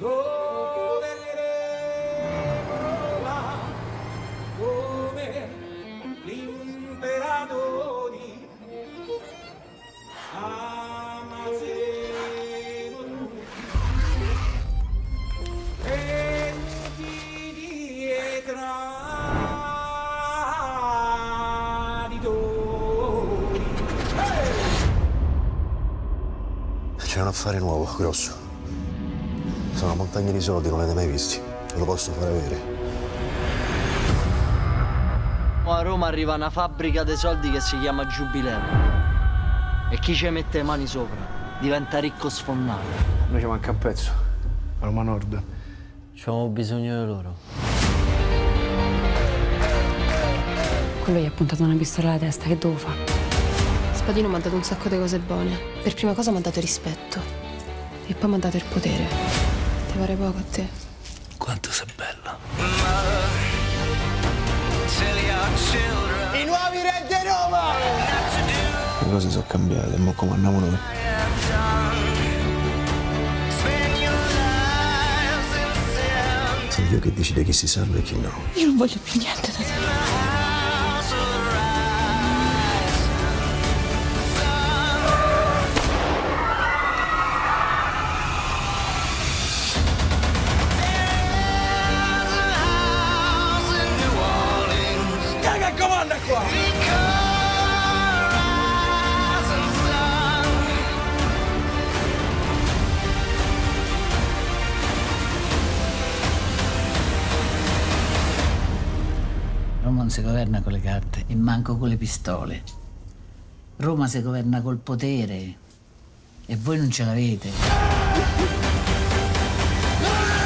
Governerà come l'imperatori. Amasemo tutti e traditori. C'è un affare nuovo, grosso. Sono una montagna di soldi, non l'avete mai visti. Ve lo posso far avere. A Roma arriva una fabbrica dei soldi che si chiama Giubileo. E chi ci mette le mani sopra diventa ricco sfondato. Noi ci manca un pezzo. Roma Nord. C'abbiamo bisogno di loro. Quello gli ha puntato una pistola alla testa, che devo fare? Spadino mi ha dato un sacco di cose buone. Per prima cosa mi ha dato rispetto. E poi mi ha dato il potere. Ti pare poco a te? Quanto sei bella. I nuovi re di Roma! Le cose sono cambiate, mo comandiamo noi. Sono io che decide chi si salva e chi no. Io non voglio più niente da te. Che comanda qua! Roma non si governa con le carte e manco con le pistole. Roma si governa col potere e voi non ce l'avete.